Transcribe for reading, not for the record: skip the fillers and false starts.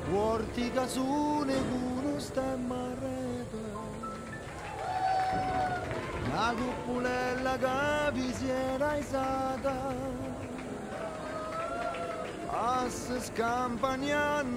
Porti casune con uno stemma a rete, la cuppolella che vi si era isata, a scampagnando